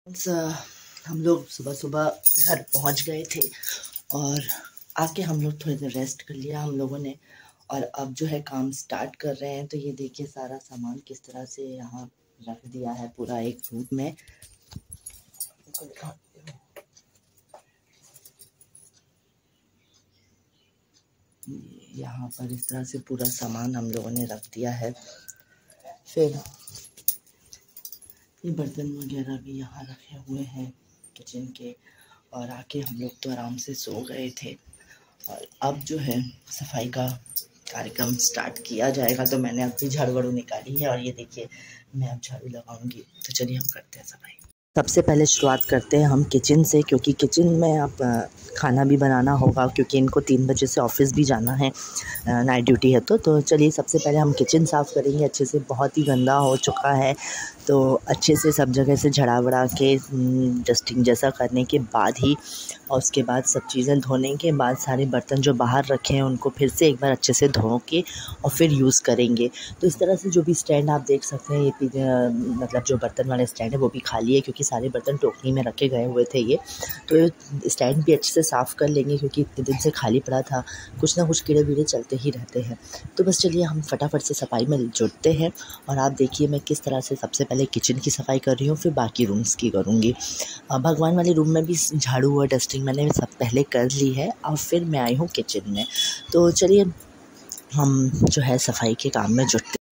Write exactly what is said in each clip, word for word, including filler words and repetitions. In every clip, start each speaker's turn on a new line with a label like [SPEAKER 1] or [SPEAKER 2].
[SPEAKER 1] स- हम लोग सुबह सुबह घर पहुंच गए थे और आके हम लोग थोड़ी देर रेस्ट कर लिया हम लोगों ने। और अब जो है काम स्टार्ट कर रहे हैं। तो ये देखिए सारा सामान किस तरह से यहाँ रख दिया है पूरा एक रूम में। यहाँ पर इस तरह से पूरा सामान हम लोगों ने रख दिया है। फिर ये बर्तन वगैरह भी यहाँ रखे हुए हैं किचन के। और आके हम लोग तो आराम से सो गए थे और अब जो है सफाई का कार्यक्रम स्टार्ट किया जाएगा। तो मैंने अभी झाड़ू वाड़ू निकाली है और ये देखिए मैं अब झाड़ू लगाऊंगी। तो चलिए हम करते हैं सफाई। सबसे पहले शुरुआत करते हैं हम किचन से, क्योंकि किचन में अब खाना भी बनाना होगा, क्योंकि इनको तीन बजे से ऑफिस भी जाना है, नाइट ड्यूटी है। तो तो चलिए सबसे पहले हम किचन साफ़ करेंगे अच्छे से। बहुत ही गंदा हो चुका है, तो अच्छे से सब जगह से झड़ा वड़ा के डस्टिंग जैसा करने के बाद ही, और उसके बाद सब चीज़ें धोने के बाद सारे बर्तन जो बाहर रखे हैं उनको फिर से एक बार अच्छे से धो के और फिर यूज़ करेंगे। तो इस तरह से जो भी स्टैंड आप देख सकते हैं, ये मतलब जो बर्तन वाला स्टैंड है वो भी खाली है, क्योंकि सारे बर्तन टोकरी में रखे गए हुए थे ये। तो स्टैंड भी अच्छे से साफ़ कर लेंगे, क्योंकि इतने दिन से खाली पड़ा था, कुछ ना कुछ कीड़े वीड़े चलते ही रहते हैं। तो बस चलिए हम फटाफट से सफाई में जुटते हैं। और आप देखिए मैं किस तरह से सबसे पहले किचन की सफाई कर रही हूँ, फिर बाकी रूम्स की करूँगी। भगवान वाले रूम में भी झाड़ू और डस्टिंग मैंने सब पहले कर ली है और फिर मैं आई हूँ किचन में। तो चलिए हम जो है सफाई के काम में जुटते हैं।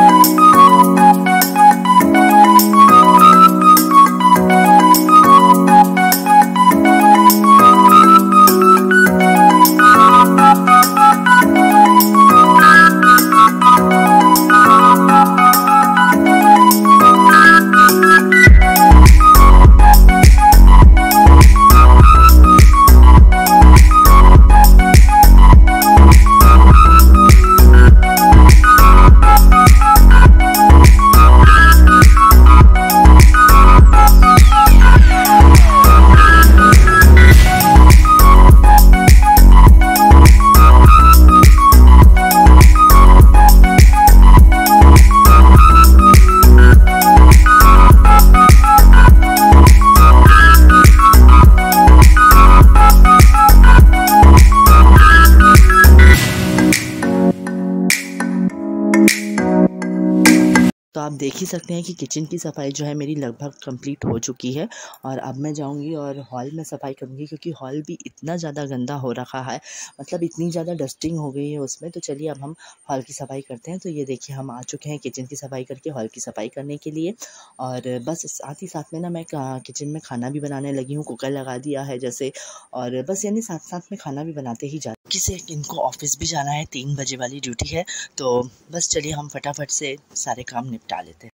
[SPEAKER 1] तो आप देख ही सकते हैं कि किचन की सफाई जो है मेरी लगभग कंप्लीट हो चुकी है। और अब मैं जाऊंगी और हॉल में सफाई करूंगी, क्योंकि हॉल भी इतना ज़्यादा गंदा हो रखा है, मतलब इतनी ज़्यादा डस्टिंग हो गई है उसमें। तो चलिए अब हम हॉल की सफाई करते हैं। तो ये देखिए हम आ चुके हैं किचन की सफाई करके हॉल की सफाई करने के लिए। और बस साथ ही साथ में ना मैं किचन में खाना भी बनाने लगी हूँ, कुकर लगा दिया है जैसे। और बस यानी साथ साथ में खाना भी बनाते ही जा किसे इनको ऑफिस भी जाना है, तीन बजे वाली ड्यूटी है। तो बस चलिए हम फटाफट से सारे काम निपटा लेते हैं।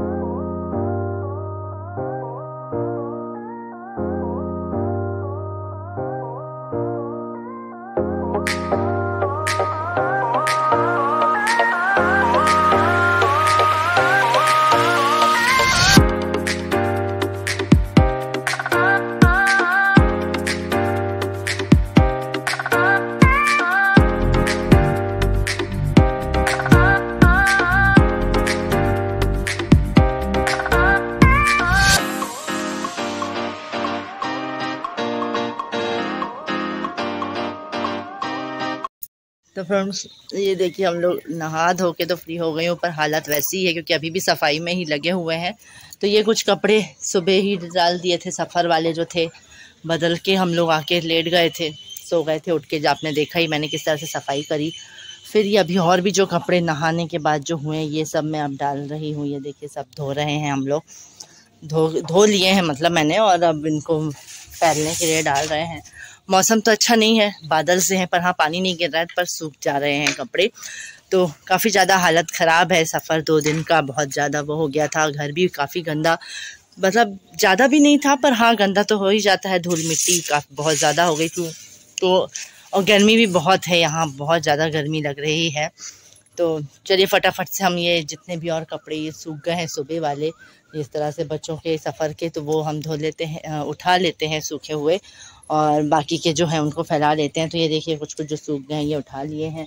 [SPEAKER 1] तो फ्रेंड्स ये देखिए हम लोग नहा धो के तो फ्री हो गए, ऊपर हालत वैसी ही है क्योंकि अभी भी सफाई में ही लगे हुए हैं। तो ये कुछ कपड़े सुबह ही डाल दिए थे, सफ़र वाले जो थे, बदल के हम लोग आके लेट गए थे, सो गए थे। उठ के जो आपने देखा ही मैंने किस तरह से सफाई करी। फिर ये अभी और भी जो कपड़े नहाने के बाद जो हुए ये सब मैं अब डाल रही हूँ। ये देखिए सब धो रहे हैं हम लोग, धो धो लिए हैं मतलब मैंने, और अब इनको फैलने के लिए डाल रहे हैं। मौसम तो अच्छा नहीं है, बादल से है, पर हाँ पानी नहीं गिर रहा है, पर सूख जा रहे हैं कपड़े। तो काफ़ी ज़्यादा हालत ख़राब है। सफ़र दो दिन का बहुत ज़्यादा वो हो गया था। घर भी काफ़ी गंदा, मतलब ज़्यादा भी नहीं था, पर हाँ गंदा तो हो ही जाता है। धूल मिट्टी काफ़ी बहुत ज़्यादा हो गई थी। तो और गर्मी भी बहुत है, यहाँ बहुत ज़्यादा गर्मी लग रही है। तो चलिए फटाफट से हम ये जितने भी और कपड़े ये सूख गए हैं सुबह वाले, इस तरह से बच्चों के सफ़र के, तो वो हम धो लेते हैं, उठा लेते हैं सूखे हुए, और बाकी के जो हैं उनको फैला लेते हैं। तो ये देखिए कुछ कुछ जो सूख गए हैं ये उठा लिए हैं,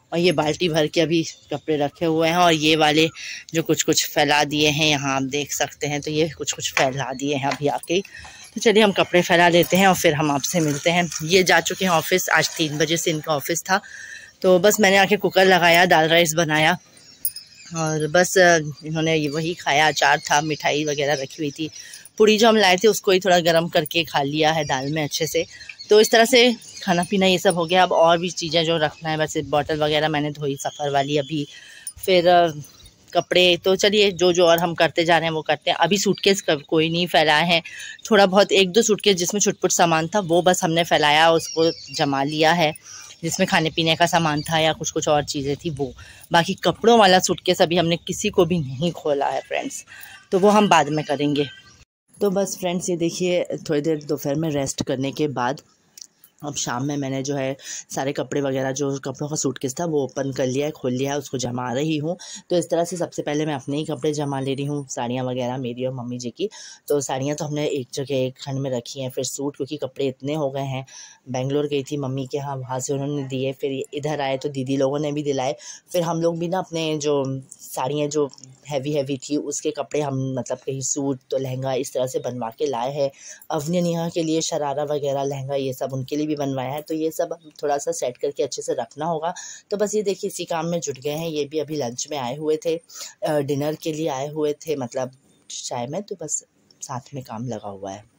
[SPEAKER 1] और ये बाल्टी भर के अभी कपड़े रखे हुए हैं, और ये वाले जो कुछ कुछ फैला दिए हैं यहाँ आप देख सकते हैं, तो ये कुछ कुछ फैला दिए हैं अभी आके। तो चलिए हम कपड़े फैला लेते हैं और फिर हम आपसे मिलते हैं। ये जा चुके हैं ऑफिस, आज तीन बजे से इनका ऑफिस था। तो बस मैंने आके कुकर लगाया, दाल राइस बनाया और बस इन्होंने वही खाया। अचार था, मिठाई वगैरह रखी हुई थी, पूड़ी जो हम लाए थे उसको ही थोड़ा गर्म करके खा लिया है दाल में अच्छे से। तो इस तरह से खाना पीना ये सब हो गया। अब और भी चीज़ें जो रखना है, वैसे बॉटल वगैरह मैंने धोई सफ़र वाली अभी, फिर कपड़े। तो चलिए जो जो और हम करते जा रहे हैं वो करते हैं। अभी सूटकेस कोई नहीं फैलाए हैं, थोड़ा बहुत एक दो सूटकेस जिसमें छुटपुट सामान था वो बस हमने फैलाया, उसको जमा लिया है, जिसमें खाने पीने का सामान था या कुछ कुछ और चीज़ें थी वो। बाकी कपड़ों वाला सूटकेस अभी हमने किसी को भी नहीं खोला है फ्रेंड्स, तो वो हम बाद में करेंगे। तो बस फ्रेंड्स ये देखिए, थोड़ी देर दोपहर में रेस्ट करने के बाद अब शाम में मैंने जो है सारे कपड़े वगैरह, जो कपड़ों का सूटकेस था वो ओपन कर लिया है, खोल लिया है, उसको जमा रही हूँ। तो इस तरह से सबसे पहले मैं अपने ही कपड़े जमा ले रही हूँ, साड़ियाँ वगैरह मेरी और मम्मी जी की। तो साड़ियाँ तो हमने एक जगह एक खंड में रखी हैं, फिर सूट क्योंकि कपड़े इतने हो गए हैं। बेंगलोर गई थी मम्मी के यहाँ, वहाँ से उन्होंने दिए, फिर इधर आए तो दीदी लोगों ने भी दिलाए। फिर हम लोग भी ना अपने जो साड़ियाँ जो हैवी हैवी थी उसके कपड़े हम मतलब कहीं सूट तो लहंगा इस तरह से बनवा के लाए हैं। अवनी नेहा के लिए शरारा वगैरह लहंगा ये सब उनके लिए भी बनवाया है, तो ये सब थोड़ा सा सेट करके अच्छे से रखना होगा। तो बस ये देखिए इसी काम में जुट गए हैं। ये भी अभी लंच में आए हुए थे, डिनर के लिए आए हुए थे, मतलब चाय में, तो बस साथ में काम लगा हुआ है।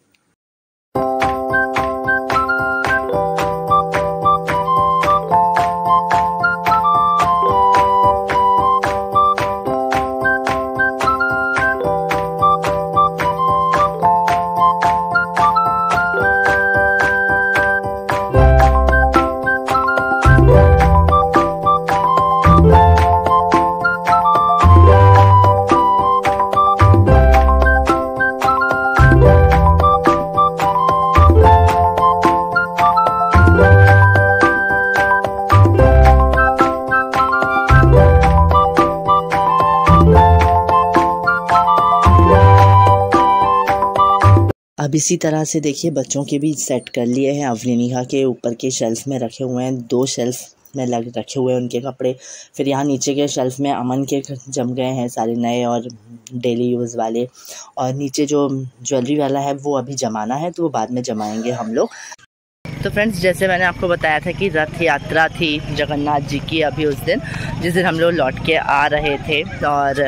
[SPEAKER 1] अब इसी तरह से देखिए बच्चों के भी सेट कर लिए हैं। अवनी नेहा के ऊपर के शेल्फ में रखे हुए हैं, दो शेल्फ में लग रखे हुए हैं उनके कपड़े। फिर यहाँ नीचे के शेल्फ में अमन के जम गए हैं सारे नए और डेली यूज़ वाले, और नीचे जो ज्वेलरी वाला है वो अभी जमाना है, तो वो बाद में जमाएंगे हम लोग। तो फ्रेंड्स जैसे मैंने आपको बताया था कि रथ यात्रा थी जगन्नाथ जी की अभी उस दिन, जिस दिन हम लोग लौट के आ रहे थे, और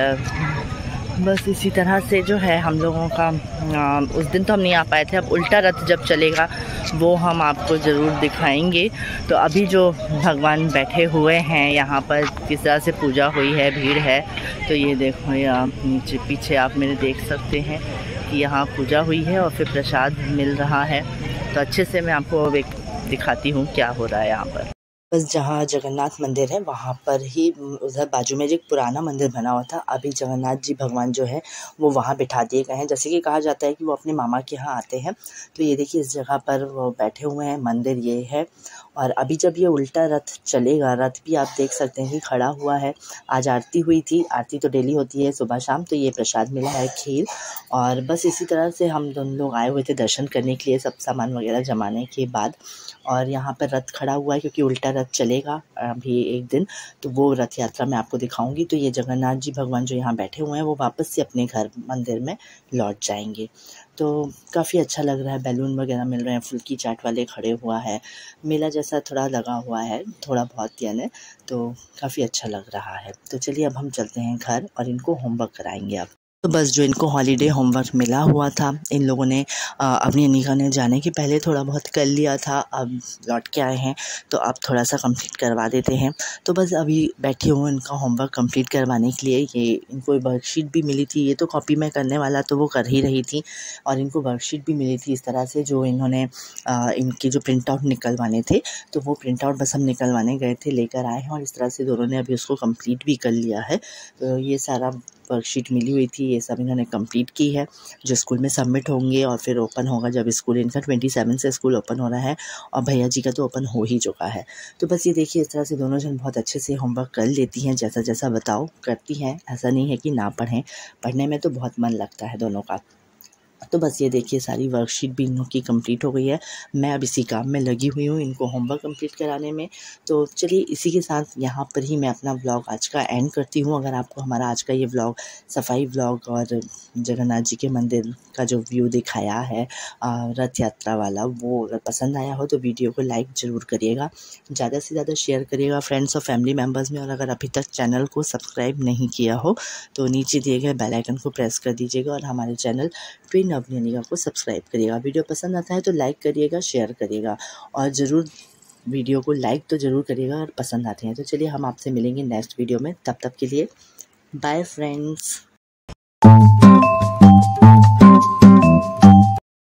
[SPEAKER 1] बस इसी तरह से जो है हम लोगों का आ, उस दिन तो हम नहीं आ पाए थे। अब उल्टा रथ जब चलेगा वो हम आपको ज़रूर दिखाएंगे। तो अभी जो भगवान बैठे हुए हैं यहाँ पर, किस तरह से पूजा हुई है, भीड़ है। तो ये देखो, ये आप नीचे पीछे आप मेरे देख सकते हैं कि यहाँ पूजा हुई है और फिर प्रसाद मिल रहा है। तो अच्छे से मैं आपको दिखाती हूँ क्या हो रहा है यहाँ पर। बस जहाँ जगन्नाथ मंदिर है वहाँ पर ही उधर बाजू में जो एक पुराना मंदिर बना हुआ था, अभी जगन्नाथ जी भगवान जो है वो वहाँ बिठा दिए गए हैं। जैसे कि कहा जाता है कि वो अपने मामा के यहाँ आते हैं, तो ये देखिए इस जगह पर वो बैठे हुए हैं, मंदिर ये है। और अभी जब ये उल्टा रथ चलेगा, रथ भी आप देख सकते हैं कि खड़ा हुआ है। आज आरती हुई थी, आरती तो डेली होती है सुबह शाम, तो ये प्रसाद मिला है खीर। और बस इसी तरह से हम दोनों लोग आए हुए थे दर्शन करने के लिए, सब सामान वगैरह जमाने के बाद। और यहाँ पर रथ खड़ा हुआ है क्योंकि उल्टा रथ चलेगा अभी एक दिन, तो वो रथ यात्रा मैं आपको दिखाऊंगी। तो ये जगन्नाथ जी भगवान जो यहाँ बैठे हुए हैं वो वापस से अपने घर मंदिर में लौट जाएंगे। तो काफ़ी अच्छा लग रहा है, बैलून वगैरह मिल रहे हैं, फुल्की चाट वाले खड़े हुआ है, मेला जैसा थोड़ा लगा हुआ है थोड़ा बहुत, यानी तो काफ़ी अच्छा लग रहा है। तो चलिए अब हम चलते हैं घर और इनको होमवर्क कराएंगे अब। तो बस जो इनको हॉलीडे होमवर्क मिला हुआ था, इन लोगों ने अपनी निका ने जाने के पहले थोड़ा बहुत कर लिया था, अब लौट के आए हैं तो अब थोड़ा सा कंप्लीट करवा देते हैं। तो बस अभी बैठे हुए इनका होमवर्क कंप्लीट करवाने के लिए। ये इनको वर्कशीट भी मिली थी, ये तो कॉपी में करने वाला तो वो कर ही रही थी, और इनको वर्कशीट भी मिली थी इस तरह से, जो इन्होंने आ, इनके जो प्रिंट आउट निकलवाने थे, तो वो प्रिंट आउट बस हम निकलवाने गए थे, लेकर आए हैं, और इस तरह से दोनों ने अभी उसको कंप्लीट भी कर लिया है। तो ये सारा वर्कशीट मिली हुई थी, ये सब इन्होंने कंप्लीट की है, जो स्कूल में सबमिट होंगे और फिर ओपन होगा जब स्कूल, इनका सत्ताईस से स्कूल ओपन हो रहा है और भैया जी का तो ओपन हो ही चुका है। तो बस ये देखिए इस तरह से दोनों जन बहुत अच्छे से होमवर्क कर लेती हैं, जैसा जैसा बताओ करती हैं, ऐसा नहीं है कि ना पढ़ें, पढ़ने में तो बहुत मन लगता है दोनों का। तो बस ये देखिए सारी वर्कशीट भी इन लोग की कंप्लीट हो गई है। मैं अब इसी काम में लगी हुई हूँ इनको होमवर्क कंप्लीट कराने में। तो चलिए इसी के साथ यहाँ पर ही मैं अपना व्लॉग आज का एंड करती हूँ। अगर आपको हमारा आज का ये व्लॉग सफाई व्लॉग और जगन्नाथ जी के मंदिर का जो व्यू दिखाया है रथ यात्रा वाला, वो अगर पसंद आया हो तो वीडियो को लाइक ज़रूर करिएगा, ज़्यादा से ज़्यादा शेयर करिएगा फ्रेंड्स और फैमिली मेम्बर्स में। और अगर अभी तक चैनल को सब्सक्राइब नहीं किया हो तो नीचे दिए गए बेल आइकन को प्रेस कर दीजिएगा और हमारे चैनल ट्विन अभियानिका को सब्सक्राइब करिएगा। वीडियो पसंद आता है तो लाइक करिएगा, शेयर करिएगा और ज़रूर वीडियो को लाइक तो ज़रूर करिएगा और पसंद आते हैं तो। चलिए हम आपसे मिलेंगे नेक्स्ट वीडियो में, तब तक के लिए बाय फ्रेंड्स।